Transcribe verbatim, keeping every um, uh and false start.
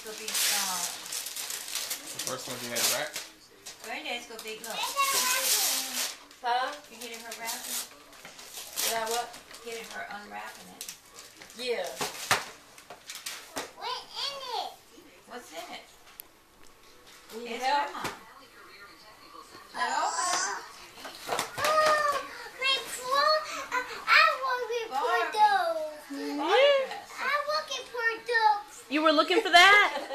gonna be, uh... The first one you had to wrap? Granddad's gonna be, look. Huh? You getting her wrapping? Yeah, what? Getting her unwrapping it. Yeah. What's in it? What's in it? Need It's help? Grandma. Now open it. Oh, my floor. I, I looking for Barbie. those. Barbie dress. I'm looking for those. You were looking for that?